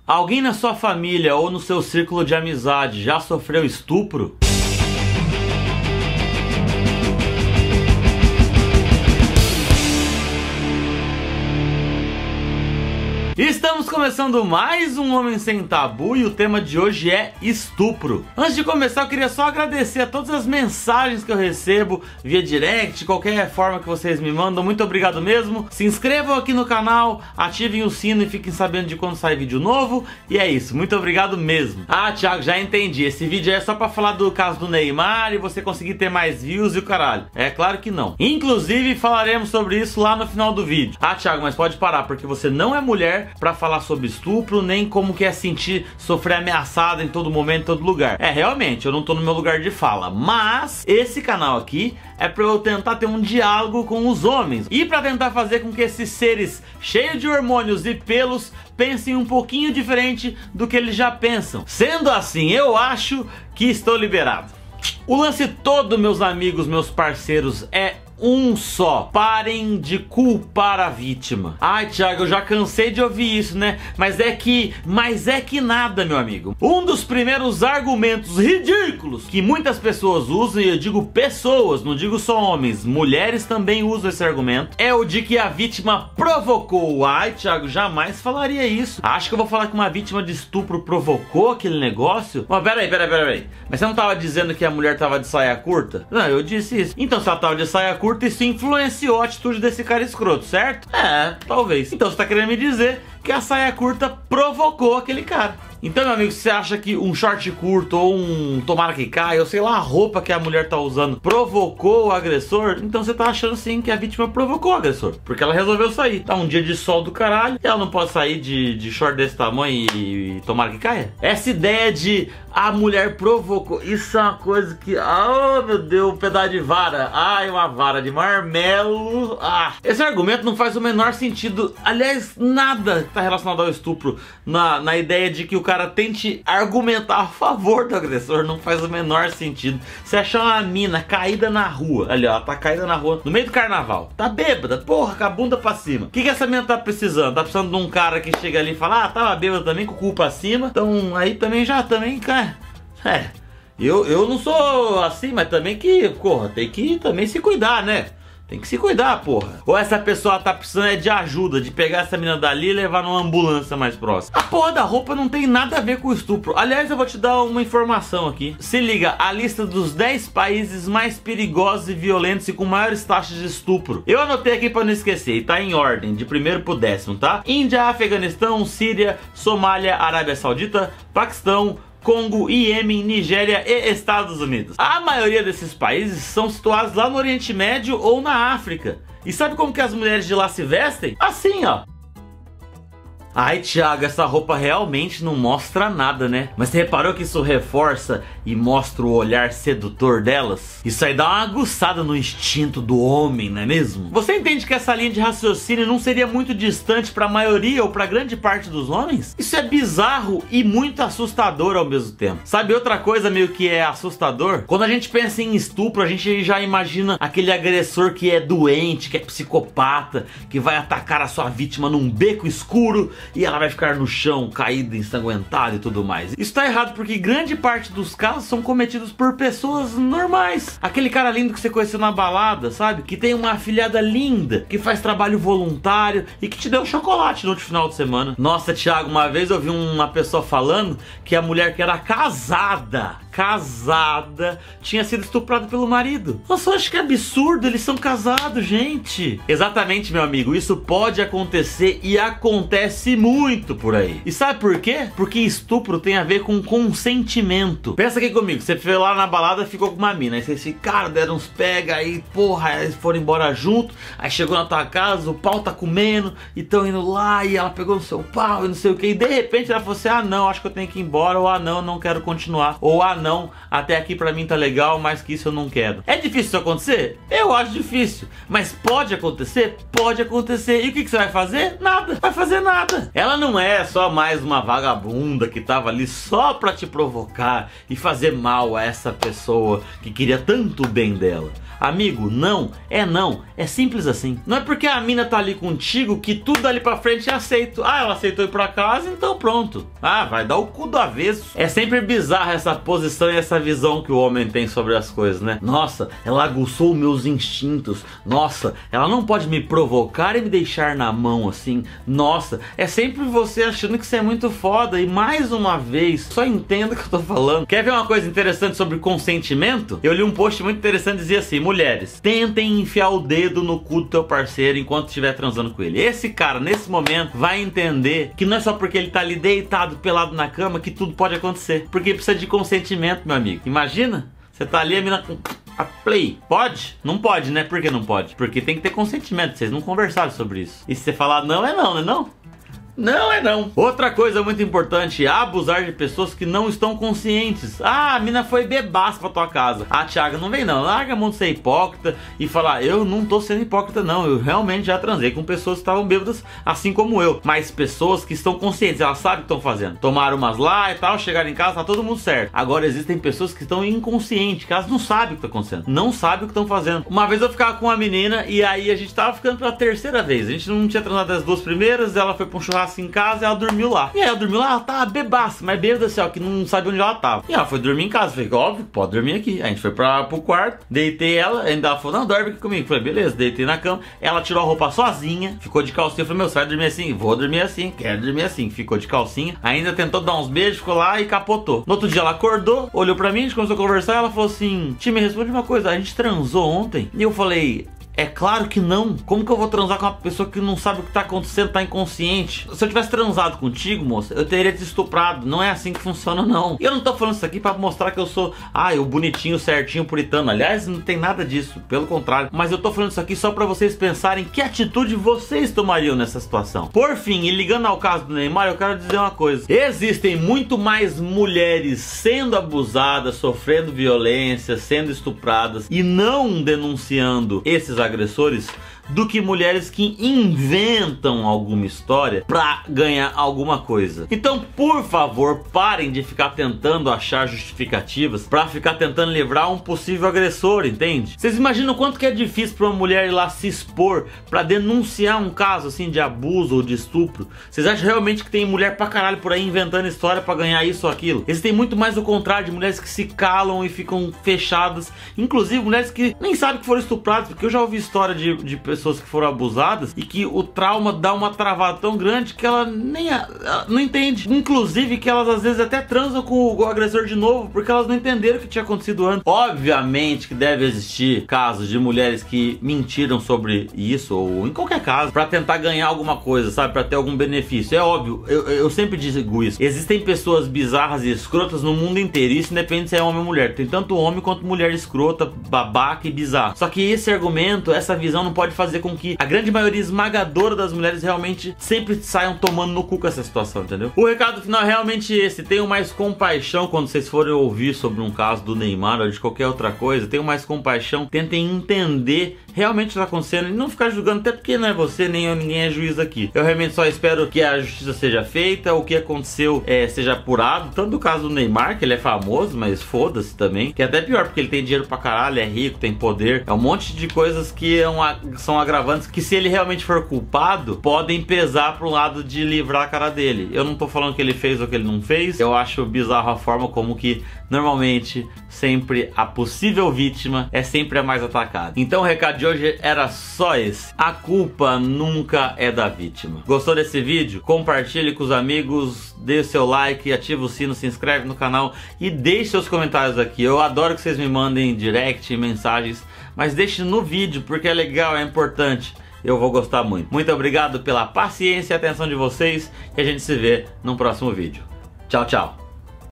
Alguém na sua família ou no seu círculo de amizade já sofreu estupro? Estamos começando mais um Homem Sem Tabu e o tema de hoje é estupro. Antes de começar, eu queria só agradecer a todas as mensagens que eu recebo via direct, qualquer forma que vocês me mandam. Muito obrigado mesmo. Se inscrevam aqui no canal, ativem o sino e fiquem sabendo de quando sai vídeo novo. E é isso, muito obrigado mesmo. Ah, Thiago, já entendi. Esse vídeo é só pra falar do caso do Neymar e você conseguir ter mais views e o caralho. É claro que não. Inclusive, falaremos sobre isso lá no final do vídeo. Ah, Thiago, mas pode parar, porque você não é mulher pra falar sobre estupro, nem como que é sentir sofrer ameaçada em todo momento, em todo lugar. É, realmente, eu não tô no meu lugar de fala, mas esse canal aqui é pra eu tentar ter um diálogo com os homens e pra tentar fazer com que esses seres cheios de hormônios e pelos pensem um pouquinho diferente do que eles já pensam. Sendo assim, eu acho que estou liberado. O lance todo, meus amigos, meus parceiros, é um só: parem de culpar a vítima. Ai, Thiago, eu já cansei de ouvir isso, né? Mas é que nada, meu amigo. Um dos primeiros argumentos ridículos que muitas pessoas usam, e eu digo pessoas, não digo só homens, mulheres também usam esse argumento, é o de que a vítima provocou. Ai, Thiago, jamais falaria isso. Acho que eu vou falar que uma vítima de estupro provocou aquele negócio? Mas peraí. Mas você não tava dizendo que a mulher tava de saia curta? Não, eu disse isso. Então, se ela tava de saia curta, isso influenciou a atitude desse cara escroto, certo? É, talvez. Então você tá querendo me dizer que a saia curta provocou aquele cara. Então, meu amigo, se você acha que um short curto ou um tomara que caia, ou sei lá, a roupa que a mulher tá usando provocou o agressor, então você tá achando sim que a vítima provocou o agressor, porque ela resolveu sair. Tá um dia de sol do caralho e ela não pode sair de short desse tamanho e tomara que caia? Essa ideia de a mulher provocou, isso é uma coisa que, oh meu Deus, um pedaço de vara, ai, uma vara de marmelo. Esse argumento não faz o menor sentido. Aliás, nada está relacionado ao estupro na ideia de que o cara tente argumentar a favor do agressor. Não faz o menor sentido. Você achar uma mina caída na rua, ali ó, ela tá caída na rua no meio do carnaval, tá bêbada, porra, com a bunda pra cima. O que essa mina tá precisando? Tá precisando de um cara que chega ali e fala: ah, tava bêbada também, com o cu pra cima. Então aí também cara, eu não sou assim, mas também que, porra, tem que também se cuidar, né? Tem que se cuidar, porra. Ou essa pessoa tá precisando de ajuda, de pegar essa menina dali e levar numa ambulância mais próxima. A porra da roupa não tem nada a ver com o estupro. Aliás, eu vou te dar uma informação aqui. Se liga, a lista dos 10 países mais perigosos e violentos e com maiores taxas de estupro. Eu anotei aqui pra não esquecer, e tá em ordem, de primeiro pro 10º, tá? Índia, Afeganistão, Síria, Somália, Arábia Saudita, Paquistão, Congo, Iêmen, Nigéria e Estados Unidos. A maioria desses países são situados lá no Oriente Médio ou na África. E sabe como que as mulheres de lá se vestem? Assim, ó. Ai, Thiago, essa roupa realmente não mostra nada, né? Mas você reparou que isso reforça e mostra o olhar sedutor delas? Isso aí dá uma aguçada no instinto do homem, não é mesmo? Você entende que essa linha de raciocínio não seria muito distante para a maioria ou para grande parte dos homens? Isso é bizarro e muito assustador ao mesmo tempo. Sabe outra coisa meio que é assustador? Quando a gente pensa em estupro, a gente já imagina aquele agressor que é doente, que é psicopata, que vai atacar a sua vítima num beco escuro e ela vai ficar no chão, caída, ensanguentada e tudo mais. Isso tá errado porque grande parte dos casos são cometidos por pessoas normais. Aquele cara lindo que você conheceu na balada, sabe? Que tem uma afilhada linda, que faz trabalho voluntário e que te deu chocolate no último final de semana. Nossa, Thiago, uma vez eu vi uma pessoa falando que a mulher que era casada tinha sido estuprada pelo marido. Nossa, eu acho que é absurdo, eles são casados, gente. Exatamente, meu amigo, isso pode acontecer e acontece muito por aí. E sabe por quê? Porque estupro tem a ver com consentimento. Pensa aqui comigo, você foi lá na balada, ficou com uma mina, aí vocês ficaram, deram uns pega, aí porra, eles foram embora junto, aí chegou na tua casa, o pau tá comendo, e tão indo lá, e ela pegou no seu pau e não sei o que, e de repente ela falou assim: ah não, acho que eu tenho que ir embora, ou ah não, não quero continuar, ou ah não, não, até aqui pra mim tá legal, mais que isso eu não quero. É difícil isso acontecer? Eu acho difícil. Mas pode acontecer? Pode acontecer. E o que você vai fazer? Nada. Vai fazer nada. Ela não é só mais uma vagabunda que tava ali só pra te provocar e fazer mal a essa pessoa que queria tanto o bem dela. Amigo, não. É simples assim. Não é porque a mina tá ali contigo que tudo ali pra frente é aceito. Ah, ela aceitou ir pra casa, então pronto. Ah, vai dar o cu do avesso. É sempre bizarra essa posição e essa visão que o homem tem sobre as coisas, né? Nossa, ela aguçou meus instintos. Nossa, ela não pode me provocar e me deixar na mão assim. Nossa, é sempre você achando que você é muito foda. E mais uma vez, só entenda o que eu tô falando. Quer ver uma coisa interessante sobre consentimento? Eu li um post muito interessante que dizia assim: mulheres, tentem enfiar o dedo no cu do teu parceiro enquanto estiver transando com ele. Esse cara, nesse momento, vai entender que não é só porque ele tá ali deitado, pelado na cama, que tudo pode acontecer. Porque precisa de consentimento, meu amigo. Imagina, você tá ali, a mina com a play. Pode? Não pode, né? Por que não pode? Porque tem que ter consentimento. Vocês não conversaram sobre isso. E se você falar não, é não, né não? Não é não. Outra coisa muito importante é abusar de pessoas que não estão conscientes. Ah, a mina foi bebaça pra tua casa. Ah, Thiago, não vem não. Larga a mão de ser hipócrita e falar: eu não tô sendo hipócrita não. Eu realmente já transei com pessoas que estavam bêbadas assim como eu. Mas pessoas que estão conscientes, elas sabem o que estão fazendo. Tomaram umas lá e tal, chegaram em casa, tá todo mundo certo. Agora existem pessoas que estão inconscientes, que elas não sabem o que tá acontecendo. Não sabem o que estão fazendo. Uma vez eu ficava com uma menina e aí a gente tava ficando pela terceira vez. A gente não tinha transado as duas primeiras, ela foi pra um churrasco em casa e ela dormiu lá. E aí ela dormiu lá, ela tava bebaça, mas bêbada assim, ó, que não sabe onde ela tava. E ela foi dormir em casa. Falei: óbvio, pode dormir aqui. A gente foi pro quarto, deitei ela, ainda ela falou: não, dorme aqui comigo. Falei: beleza, deitei na cama. Ela tirou a roupa sozinha, ficou de calcinha. Eu falei: meu, você vai dormir assim? Vou dormir assim, quero dormir assim. Ficou de calcinha, ainda tentou dar uns beijos, ficou lá e capotou. No outro dia ela acordou, olhou pra mim, a gente começou a conversar. Ela falou assim: Ti, me responde uma coisa, a gente transou ontem? E eu falei: é claro que não. Como que eu vou transar com uma pessoa que não sabe o que tá acontecendo, tá inconsciente? Se eu tivesse transado contigo, moça, eu teria te estuprado. Não é assim que funciona, não. E eu não tô falando isso aqui pra mostrar que eu sou, o bonitinho, certinho, puritano. Aliás, não tem nada disso, pelo contrário. Mas eu tô falando isso aqui só pra vocês pensarem que atitude vocês tomariam nessa situação. Por fim, e ligando ao caso do Neymar, eu quero dizer uma coisa. Existem muito mais mulheres sendo abusadas, sofrendo violência, sendo estupradas e não denunciando esses agressores do que mulheres que inventam alguma história pra ganhar alguma coisa. Então, por favor, parem de ficar tentando achar justificativas pra ficar tentando livrar um possível agressor, entende? Vocês imaginam quanto que é difícil pra uma mulher ir lá se expor pra denunciar um caso assim de abuso ou de estupro? Vocês acham realmente que tem mulher pra caralho por aí inventando história pra ganhar isso ou aquilo? Existem muito mais o contrário, de mulheres que se calam e ficam fechadas, inclusive mulheres que nem sabem que foram estupradas, porque eu já ouvi história de pessoas que foram abusadas e que o trauma dá uma travada tão grande que ela ela não entende. Inclusive que elas às vezes até transam com o agressor de novo porque elas não entenderam o que tinha acontecido antes. Obviamente que deve existir casos de mulheres que mentiram sobre isso ou em qualquer caso pra tentar ganhar alguma coisa, sabe? Pra ter algum benefício. É óbvio, eu sempre digo isso. Existem pessoas bizarras e escrotas no mundo inteiro. Isso independe se é homem ou mulher. Tem tanto homem quanto mulher escrota, babaca e bizarra. Só que esse argumento, essa visão não pode fazer com que a grande maioria esmagadora das mulheres realmente sempre saiam tomando no cu com essa situação, entendeu? O recado final é realmente esse: tenham mais compaixão quando vocês forem ouvir sobre um caso do Neymar ou de qualquer outra coisa. Tenham mais compaixão, tentem entender realmente o que está acontecendo e não ficar julgando, até porque não é você nem eu, ninguém é juiz aqui. Eu realmente só espero que a justiça seja feita, o que aconteceu seja apurado, tanto do caso do Neymar, que ele é famoso, mas foda-se também, que é até pior porque ele tem dinheiro pra caralho, é rico, tem poder, é um monte de coisas que são agravantes que, se ele realmente for culpado, podem pesar pro lado de livrar a cara dele. Eu não tô falando que ele fez ou que ele não fez, eu acho bizarro a forma como que normalmente sempre a possível vítima é sempre a mais atacada. Então o recado de hoje era só esse: a culpa nunca é da vítima. Gostou desse vídeo? Compartilhe com os amigos, dê o seu like, ativa o sino, se inscreve no canal e deixe seus comentários aqui. Eu adoro que vocês me mandem direct, mensagens, mas deixe no vídeo porque é legal, é importante. Eu vou gostar muito. Muito obrigado pela paciência e atenção de vocês e a gente se vê no próximo vídeo. Tchau, tchau.